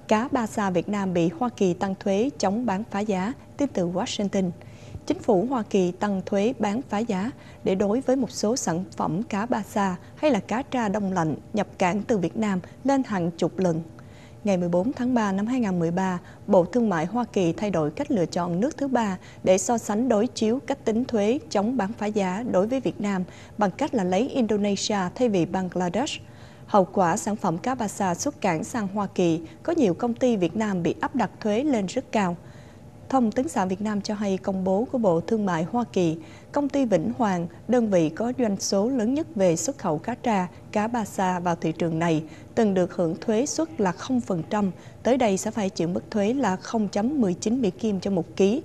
Cá ba sa Việt Nam bị Hoa Kỳ tăng thuế chống bán phá giá, tin từ Washington. Chính phủ Hoa Kỳ tăng thuế bán phá giá để đối với một số sản phẩm cá ba sa hay là cá tra đông lạnh nhập cảng từ Việt Nam lên hàng chục lần. Ngày 14 tháng 3 năm 2013, Bộ Thương mại Hoa Kỳ thay đổi cách lựa chọn nước thứ ba để so sánh đối chiếu cách tính thuế chống bán phá giá đối với Việt Nam bằng cách là lấy Indonesia thay vì Bangladesh. Hậu quả, sản phẩm cá ba sa xuất cảng sang Hoa Kỳ, có nhiều công ty Việt Nam bị áp đặt thuế lên rất cao. Thông tấn xã Việt Nam cho hay công bố của Bộ Thương mại Hoa Kỳ, công ty Vĩnh Hoàng, đơn vị có doanh số lớn nhất về xuất khẩu cá tra, cá ba sa vào thị trường này, từng được hưởng thuế suất là 0%, tới đây sẽ phải chịu mức thuế là 0,19 Mỹ Kim cho một ký.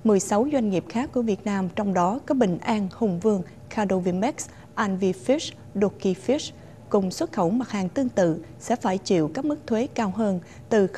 16 doanh nghiệp khác của Việt Nam, trong đó có Bình An, Hùng Vương, Cadovimex, Anvi Fish, Doki Fish, cùng xuất khẩu mặt hàng tương tự sẽ phải chịu các mức thuế cao hơn từ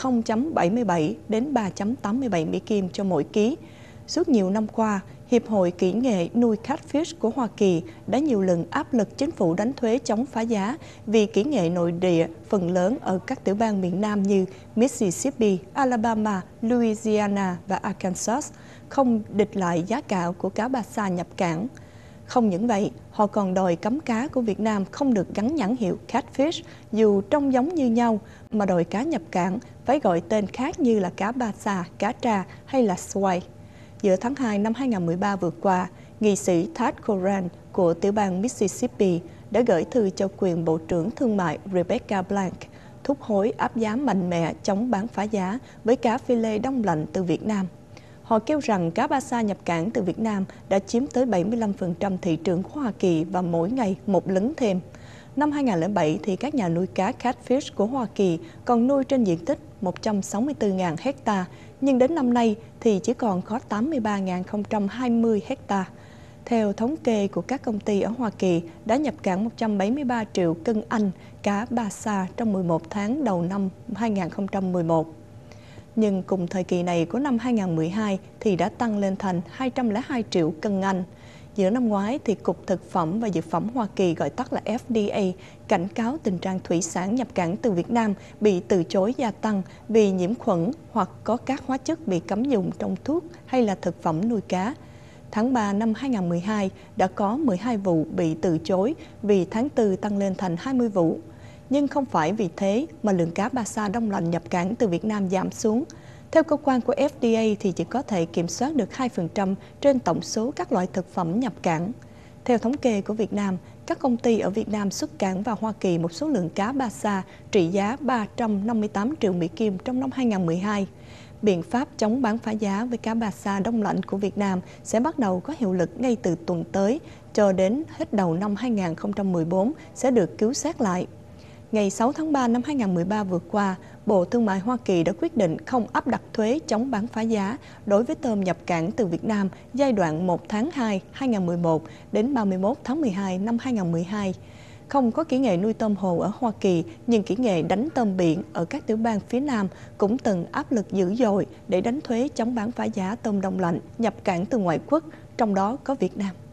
0,77 đến 3,87 Mỹ Kim cho mỗi ký. Suốt nhiều năm qua, Hiệp hội Kỹ nghệ nuôi catfish của Hoa Kỳ đã nhiều lần áp lực chính phủ đánh thuế chống phá giá vì kỹ nghệ nội địa phần lớn ở các tiểu bang miền Nam như Mississippi, Alabama, Louisiana và Arkansas không địch lại giá cả của cá ba sa nhập cảng. Không những vậy, họ còn đòi cấm cá của Việt Nam không được gắn nhãn hiệu catfish dù trông giống như nhau, mà đòi cá nhập cảng phải gọi tên khác như là cá ba sa, cá tra hay là swai. Giữa tháng 2 năm 2013 vừa qua, nghị sĩ Thad Koran của tiểu bang Mississippi đã gửi thư cho quyền Bộ trưởng Thương mại Rebecca Blank, thúc hối áp giá mạnh mẽ chống bán phá giá với cá phi lê đông lạnh từ Việt Nam. Họ kêu rằng cá ba sa nhập cảng từ Việt Nam đã chiếm tới 75% thị trường của Hoa Kỳ và mỗi ngày một lấn thêm. Năm 2007 thì các nhà nuôi cá catfish của Hoa Kỳ còn nuôi trên diện tích 164.000 hecta, nhưng đến năm nay thì chỉ còn có 83.020 hecta. Theo thống kê của các công ty ở Hoa Kỳ đã nhập cảng 173 triệu cân Anh cá ba sa trong 11 tháng đầu năm 2011. Nhưng cùng thời kỳ này của năm 2012 thì đã tăng lên thành 202 triệu cân Anh. Giữa năm ngoái thì Cục Thực phẩm và Dược phẩm Hoa Kỳ, gọi tắt là FDA, cảnh cáo tình trạng thủy sản nhập cảng từ Việt Nam bị từ chối gia tăng vì nhiễm khuẩn hoặc có các hóa chất bị cấm dùng trong thuốc hay là thực phẩm nuôi cá. Tháng 3 năm 2012 đã có 12 vụ bị từ chối, vì tháng 4 tăng lên thành 20 vụ. Nhưng không phải vì thế mà lượng cá ba sa đông lạnh nhập cảng từ Việt Nam giảm xuống. Theo cơ quan của FDA thì chỉ có thể kiểm soát được 2% trên tổng số các loại thực phẩm nhập cảng. Theo thống kê của Việt Nam, các công ty ở Việt Nam xuất cảng vào Hoa Kỳ một số lượng cá ba sa trị giá 358 triệu Mỹ Kim trong năm 2012. Biện pháp chống bán phá giá với cá ba sa đông lạnh của Việt Nam sẽ bắt đầu có hiệu lực ngay từ tuần tới, cho đến hết đầu năm 2014 sẽ được cứu xét lại. Ngày 6 tháng 3 năm 2013 vừa qua, Bộ Thương mại Hoa Kỳ đã quyết định không áp đặt thuế chống bán phá giá đối với tôm nhập cảng từ Việt Nam giai đoạn 1 tháng 2 2011 đến 31 tháng 12 năm 2012. Không có kỹ nghệ nuôi tôm hồ ở Hoa Kỳ, nhưng kỹ nghệ đánh tôm biển ở các tiểu bang phía Nam cũng từng áp lực dữ dội để đánh thuế chống bán phá giá tôm đông lạnh nhập cảng từ ngoại quốc, trong đó có Việt Nam.